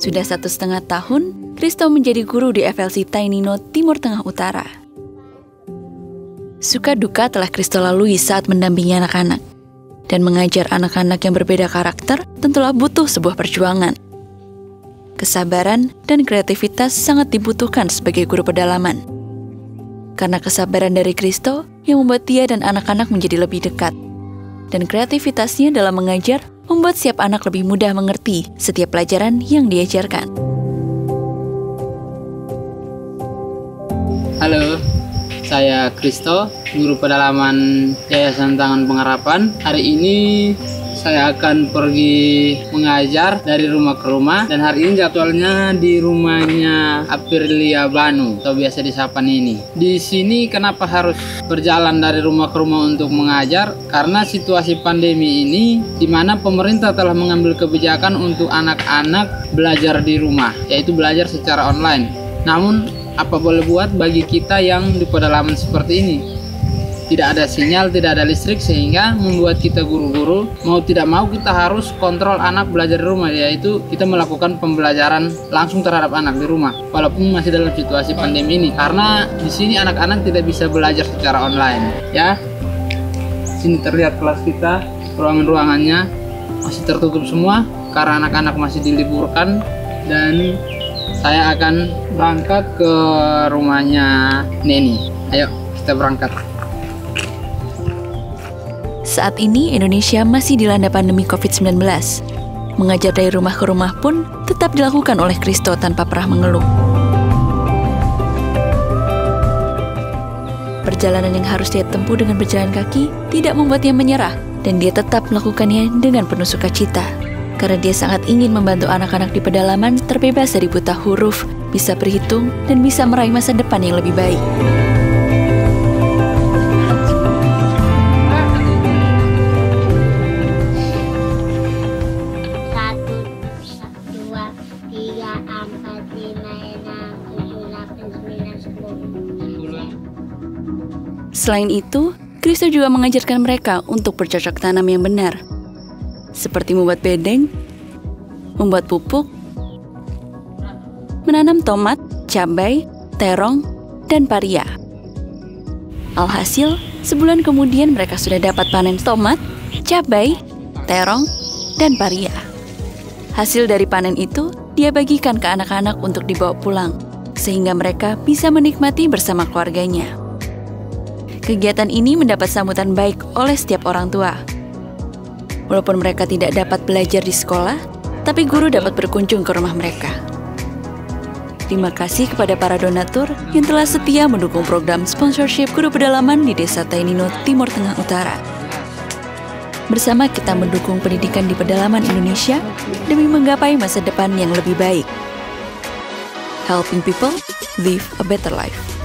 Sudah 1,5 tahun, Christo menjadi guru di FLC Tainino, Timur Tengah Utara. Suka duka telah Christo lalui saat mendampingi anak-anak. Dan mengajar anak-anak yang berbeda karakter tentulah butuh sebuah perjuangan. Kesabaran dan kreativitas sangat dibutuhkan sebagai guru pedalaman. Karena kesabaran dari Christo yang membuat dia dan anak-anak menjadi lebih dekat. Dan kreativitasnya dalam mengajar membuat setiap anak lebih mudah mengerti setiap pelajaran yang diajarkan. Halo, saya Christo, guru pedalaman Yayasan Tangan Pengharapan. Hari ini saya akan pergi mengajar dari rumah ke rumah, dan hari ini jadwalnya di rumahnya Aprilia Banu atau biasa disapa Nini. Di sini kenapa harus berjalan dari rumah ke rumah untuk mengajar? Karena situasi pandemi ini di mana pemerintah telah mengambil kebijakan untuk anak-anak belajar di rumah, yaitu belajar secara online. Namun apa boleh buat bagi kita yang di pedalaman seperti ini? Tidak ada sinyal, tidak ada listrik, sehingga membuat kita guru-guru mau tidak mau kita harus kontrol anak belajar di rumah, yaitu kita melakukan pembelajaran langsung terhadap anak di rumah walaupun masih dalam situasi pandemi ini, karena di sini anak-anak tidak bisa belajar secara online. Ya, sini terlihat kelas kita, ruangan-ruangannya masih tertutup semua karena anak-anak masih diliburkan, dan saya akan berangkat ke rumahnya Neni. Ayo kita berangkat. Saat ini Indonesia masih dilanda pandemi COVID-19. Mengajar dari rumah ke rumah pun tetap dilakukan oleh Christo tanpa pernah mengeluh. Perjalanan yang harus dia tempuh dengan berjalan kaki tidak membuatnya menyerah, dan dia tetap melakukannya dengan penuh sukacita. Karena dia sangat ingin membantu anak-anak di pedalaman terbebas dari buta huruf, bisa berhitung, dan bisa meraih masa depan yang lebih baik. Selain itu, Christo juga mengajarkan mereka untuk bercocok tanam yang benar, seperti membuat bedeng, membuat pupuk, menanam tomat, cabai, terong, dan paria. Alhasil, sebulan kemudian mereka sudah dapat panen tomat, cabai, terong, dan paria. Hasil dari panen itu, dia bagikan ke anak-anak untuk dibawa pulang, sehingga mereka bisa menikmati bersama keluarganya. Kegiatan ini mendapat sambutan baik oleh setiap orang tua. Walaupun mereka tidak dapat belajar di sekolah, tapi guru dapat berkunjung ke rumah mereka. Terima kasih kepada para donatur yang telah setia mendukung program sponsorship guru pedalaman di Desa Tainino, Timur Tengah Utara. Bersama kita mendukung pendidikan di pedalaman Indonesia demi menggapai masa depan yang lebih baik. Helping people live a better life.